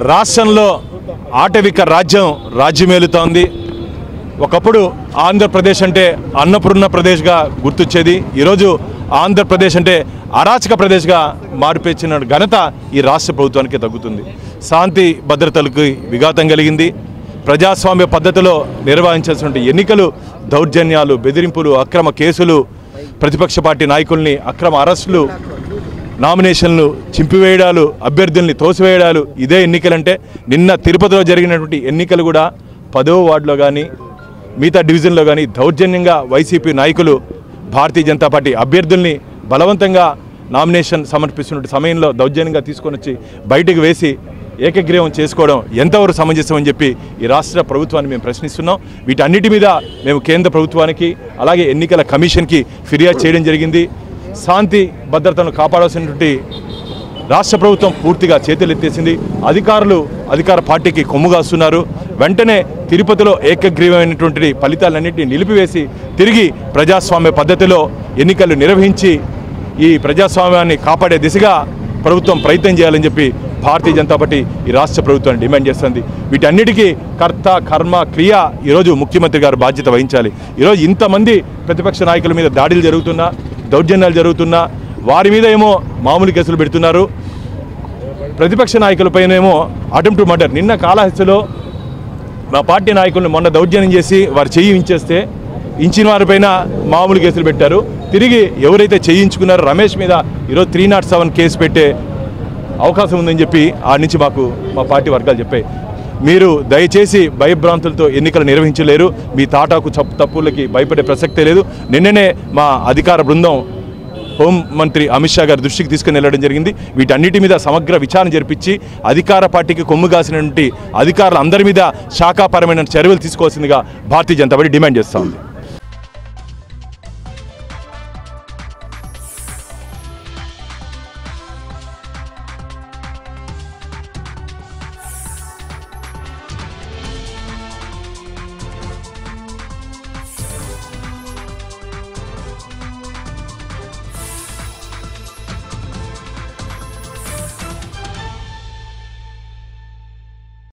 రాష్ట్రంలో ఆటవిక రాజ్యమేలుతోంది. ఒకప్పుడు ఆంధ్రప్రదేశ్ అంటే అన్నపూర్ణ ప్రదేశ్గా గుర్తొచ్చేది. ఈరోజు ఆంధ్రప్రదేశ్ అంటే అరాచక ప్రదేశ్గా మారిపోయిన ఘనత ఈ రాష్ట్ర ప్రభుత్వానికి తగ్గుతుంది. శాంతి భద్రతలకు విఘాతం కలిగింది. ప్రజాస్వామ్య పద్ధతిలో నిర్వహించాల్సిన ఎన్నికలు దౌర్జన్యాలు, బెదిరింపులు, అక్రమ కేసులు, ప్రతిపక్ష పార్టీ నాయకుల్ని అక్రమ అరెస్టులు, నామినేషన్లు చింపివేయడాలు, అభ్యర్థుల్ని తోసివేయడాలు ఇదే ఎన్నికలంటే. నిన్న తిరుపతిలో జరిగినటువంటి ఎన్నికలు కూడా 10వ వార్డులో కానీ మిగతా డివిజన్లో కానీ దౌర్జన్యంగా వైసీపీ నాయకులు భారతీయ జనతా పార్టీ అభ్యర్థుల్ని బలవంతంగా నామినేషన్ సమర్పిస్తున్న సమయంలో దౌర్జన్యంగా తీసుకొని వచ్చి బయటకు వేసి ఏకగ్రీవం చేసుకోవడం ఎంతవరకు సమంజసమని చెప్పి ఈ రాష్ట్ర ప్రభుత్వాన్ని మేము ప్రశ్నిస్తున్నాం. వీటన్నిటి మీద మేము కేంద్ర ప్రభుత్వానికి అలాగే ఎన్నికల కమిషన్కి ఫిర్యాదు చేయడం జరిగింది. శాంతి భద్రతను కాపాడాల్సినటువంటి రాష్ట్ర ప్రభుత్వం పూర్తిగా చేతులెత్తేసింది. అధికార పార్టీకి కొమ్ముగాస్తున్నారు. వెంటనే తిరుపతిలో ఏకగ్రీవమైనటువంటి ఫలితాలన్నింటినీ నిలిపివేసి తిరిగి ప్రజాస్వామ్య పద్ధతిలో ఎన్నికలు నిర్వహించి ఈ ప్రజాస్వామ్యాన్ని కాపాడే దిశగా ప్రభుత్వం ప్రయత్నం చేయాలని చెప్పి భారతీయ జనతా పార్టీ ఈ రాష్ట్ర ప్రభుత్వాన్ని డిమాండ్ చేస్తుంది. వీటన్నిటికీ కర్త కర్మ క్రియ ఈరోజు ముఖ్యమంత్రి గారు బాధ్యత వహించాలి. ఈరోజు ఇంతమంది ప్రతిపక్ష నాయకుల మీద దాడులు జరుగుతున్నా, దౌర్జన్యాలు జరుగుతున్నా, వారి మీద ఏమో మామూలు కేసులు పెడుతున్నారు. ప్రతిపక్ష నాయకులపైనేమో అటెంప్ట్ టు మర్డర్. నిన్న కాళహస్తిలో మా పార్టీ నాయకులను మొన్న దౌర్జన్యం చేసి వారు చెయ్యి ఇంచేస్తే ఇంచిన వారిపైన మామూలు కేసులు పెట్టారు. తిరిగి ఎవరైతే చేయించుకున్నారో రమేష్ మీద ఈరోజు 307 కేసు పెట్టే అవకాశం ఉందని చెప్పి ఆడి నుంచి మా పార్టీ వర్గాలు చెప్పాయి. మీరు దయచేసి భయభ్రాంతులతో ఎన్నికలు నిర్వహించలేరు. మీ తాటాకు తప్పులకి భయపడే ప్రసక్తే లేదు. నిన్ననే మా అధికార బృందం హోంమంత్రి అమిత్ షా గారి దృష్టికి తీసుకుని వెళ్ళడం జరిగింది. వీటన్నిటి మీద సమగ్ర విచారణ జరిపించి అధికార పార్టీకి కొమ్ము కాసినటువంటి అధికారులు అందరి మీద శాఖాపరమైన చర్యలు తీసుకోవాల్సిందిగా భారతీయ జనతా పార్టీ డిమాండ్ చేస్తూ ఉంది.